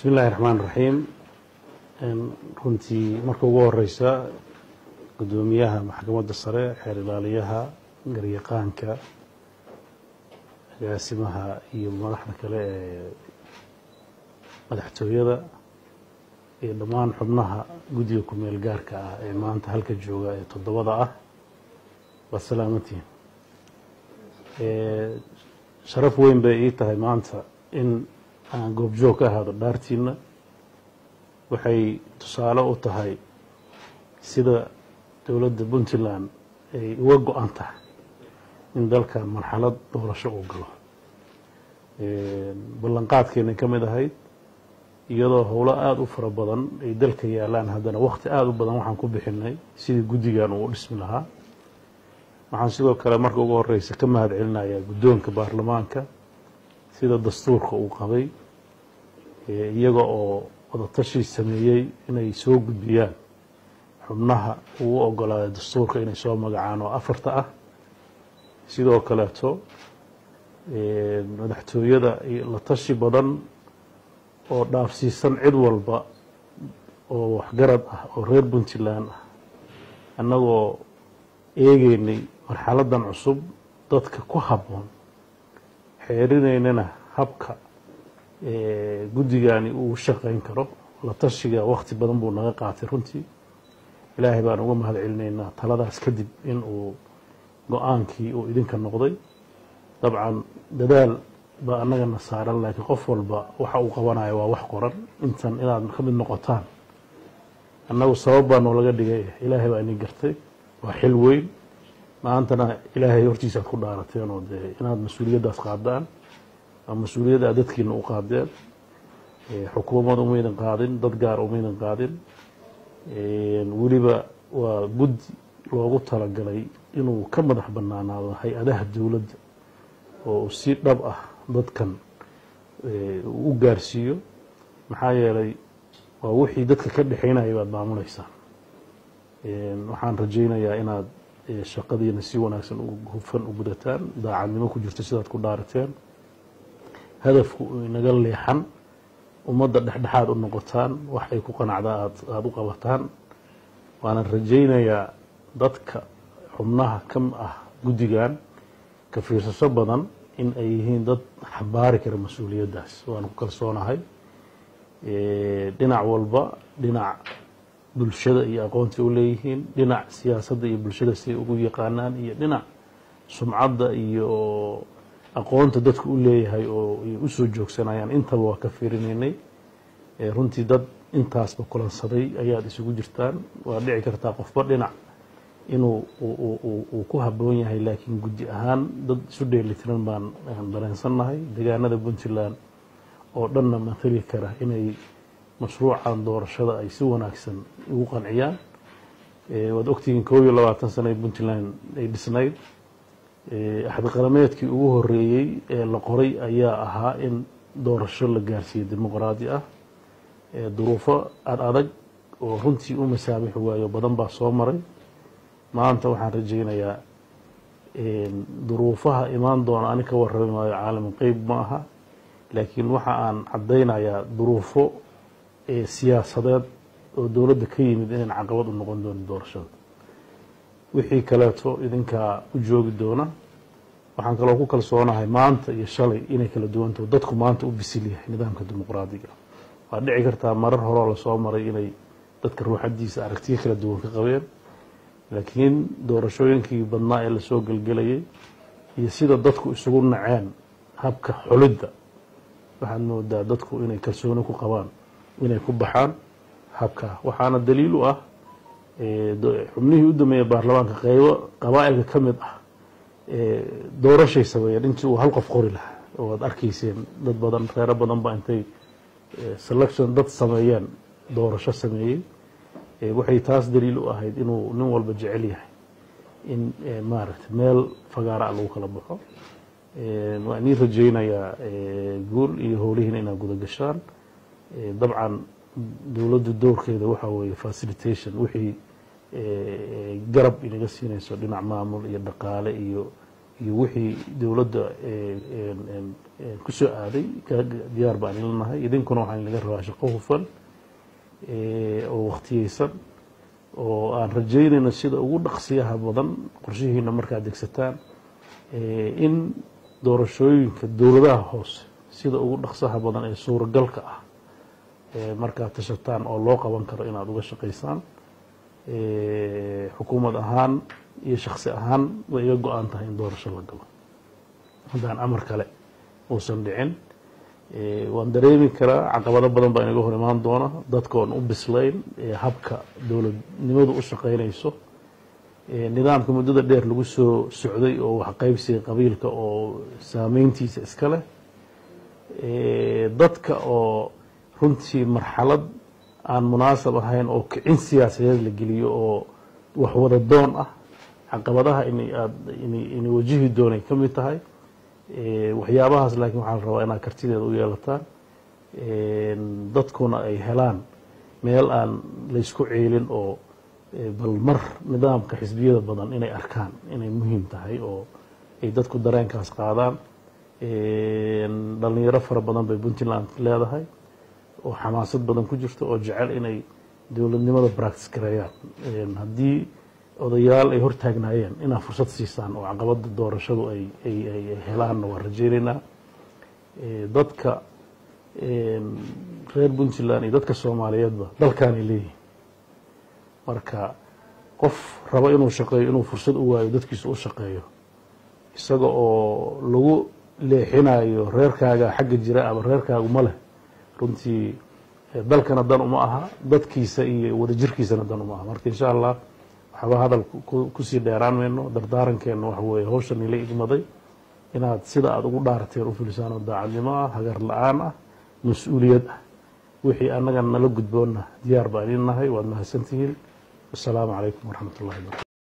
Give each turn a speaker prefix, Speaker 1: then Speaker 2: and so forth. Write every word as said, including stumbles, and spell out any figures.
Speaker 1: بسم الله الرحمن الرحيم runtii marka ugu horeysa gudoomiyaha maxkamadda sare xeer ilaaliyaha garyaqaanka agaasimaha iyo madaxda kale ee madaxtooyada iyo dhammaan xubnaha guddiga ku meel gaarka ah ee maanta halka jooga ee toddobada ah waa salaamantiin ee sharaf weyn bay ii tahay maanta in aan goobjoog ka ahaado dhaartiina waxay tusaale u tahay sida dowladda Puntland ay uga go'an tahay in dalka marxalad doorasho uu galo ee ballanqaadkeena ka mid ahayd iyadoo howlo aad u fara badan ay dalka yaalaan haddana waqti aad u badan waxaan ku bixinay sidii guddigan uu dhismi lahaa waxaan sidoo kale marka ugu horeysa ka mahad celinayaa guddoonka baarlamaanka sida dastuurka uu qabay ee iyaga oo wadatashi sameeyay inay soo gudbiyaan xubnaha uu ogolaaday dastuurka inay soo magacaan oo afarta ah sidoo kaleeto ee madaxtooyada la tashi badan oo dhaafsiisan cid walba oo waxgarad ah oo reer Puntland ah annagoo eegeynay marxaladan cusub dadka ku habboon xeerinaynana habka ee guddigani uu shaqeyn karo la tashiga waqti badan buu naga qaatay runtii ilaahay baan uga mahad celinaynaa taladaas kadib in uu go'aankii uu idinka noqday dabcan dadaal baa annagana saaran laakiin qof walba waxa uu qabanayo waa wax qoran intan inaad ka mid noqotaan annagu sabab baa noo laga dhigay ilaahay baa idin gartay waa xil weyn maantana ilaahay hortiisa ku dhaarateen oo dee inaad mas'uuliyadaas qaadaan ama mas'uuliyadda dadkiina u qaadeen ee xukuumadda uma idin qaadin dad gaar uma idin qaadin ee waliba waa guddi loogu talagalay inuu ka madax bannaanaado hay-adaha dowladda oo si dhab ah dadkan ee u gaarsiiyo maxaa yeelay waa wixii dadka ka dhaxeynaya baad maamulaysaa ee waxaan rajaynayaa inaad shaqadiina si wanaagsan u hufan u gudataan daacadnimo ku jirto sidaad ku dhaarateen hadafku inaga leexan ummadda dhexdhexaad u noqotaan wax ay ku qanacdaa aad aad u qabataan waana rajaynayaa dadka xubnaha ka ah guddigan ka fiirsasho badan in ay yihiin dad xambaari kara mas'uuliyaddaas waan ku kalsoonahay ee dhinac walba dhinac bulshada iyo aqoonta u leeyihiin dhinac siyaasadda iyo bulshada si ugu yaqaanaan iyo dhinac sumcadda iyo aqoonta dadku u leeyahay oo ay u soo joogsanayaan intaba waa ka fiirinaynay ee runtii dad intaasba kulansaday ayaad isugu jirtaan waa dhici kartaa qofba dhinac inuu uu ku habboon yahay laakiin guddi ahaan dad isu dheelitiran baan dareensannahay deegaanada Puntland oo dhanna matali kara inay mashruucan doorashada ay si wanaagsan ugu qanciyaan ee wad ogtiin koob iyo labaatan sano ee Puntland ay dhisnayd ee axad qarameedkii ugu horeeyay ee la qoray ayaa ahaa in doorasho la gaarsiiyo dimuqraadi ah ee duruufo adag oo runtii u masaamix waayo badan baa soo maray maanta waxaan rajaynayaa ee duruufaha imaan doona aniga ka warrami maayo caalam qayb ma aha laakiin waxa aan cadeynayaa duruufo ee siyaasadeed oo dowladda ka yimid inay caqabad u noqon doon doorashada wixii kaleeto idinka u joogi doona waxaan kaloo ku kalsoonahay maanta iyo shalay inay kala duwanto dadku maanta u bisil yahay nidaamka dimuqraadiga waa dhici kartaa marar hore la soo maray inay dadka ruuxadiisa aragtiyo kala duwan ka qabeen laakiin doorashooyinkii badnaa ee la soo galgalayay iyo sida dadku isugu naceen habka xulidda waxaan moodaa dadku inay kalsooni ku qabaan inay ku baxaan habka waxaana daliil u ah ee xubnihii u dhameeyay baarlamaanka qaybo qabaa'ilka ka mid ah ee doorashay sameeyeen intii uu hal qof qori lahaa oo aad arkayseen dad badan reer badan ba intay selection dad sameeyeen doorasho sameeyay ee waxay taas daliil u ahayd inuu nin walba jecel yahay in maaragtay meel fagaara lagu kala baxo ee waan idin rajaynayaa guul iyo howlihiina inaad guda gashaan dabcan dowladda doorkeeda waxa weeye facilitation wixii garab inaga siinayso dhinac maamul iyo dhaqaale iyo iyo wixii dowladda ku soo aaday diyaar baan idin nahay idinkuna waxaan laga rabaa shaqo hufan oo waqtiyeysan oo aan rajaynayno sida ugu dhaqsiyaha badan qorshihiina markaad degsataan in doorashooyinka dowladaha hoose sida ugu dhaqsaha badan ee suuragalka ah markaad tashataan oo loo qaban karo inaad uga shaqaysaan xukuumad ahaan iyo shaksi ahaan way iga go-aan tahay in doorasho la galo haddaan amar kale uusan dhicin waan dareemi karaa caqabado badan baa inaga hor imaan doona dadka oon u bislayn habka dowladnimadu u shaqaynayso nidaamka muddada dheer lagu soo socday oo wax qaybsiga qabiilka oo saameyntiisa iska leh dadka oo runtii marxalad aan munaasab ahayn oo kicin siyaasadeed la geliyo oo wax wada doon ah caqabadaha inay aad inay wajihi doonay ka mid tahay waxyaabahaas laakiin waxaa la rabaa inaad kartideeda u yeelataan dadkuna ay helaan meel aan laysku ceelin oo bal mar nidaamka xisbiyada badan inay arkaan inay muhiim tahay oo ay dadku dareenkaas qaadaan dhalinyaro fara badan bay puntland leedahay oo xamaasad badan ku jirto oo jecel inay dowladnimada practice gareeyaan haddii odayaal ay hortaagnaayeen inaad fursad siisaan oo caqabada doorashadu ay ay ay helaanna waan rajeynaynaa dadka reer puntland iyo dadka soomaaliyeedba dalkaanay leeyihin marka qof rabo inuu shaqeeyo inuu fursad u waayo dadkiisa u shaqeeyo isaga oo lagu leexinayo reerkaaga xagga jira ama reerkaagu ma leh runtii dalkana dan uma aha dadkiisa iyo wadajirkiisana dan uma aha marka insha allah waxba hadal kusii dheeraan mayno dardaarankeena waxa weeye hawshan ila igmaday inaad sida aad ugu dhaarateen u filisaan oo daacadnimo ah hagar la-aan ah mas-uuliyad ah wixii annaga nala gudboonna diyaar baan idin nahay waad mahadsantihiin wasalaamu calaykum waraxmat ullahi wabarakatu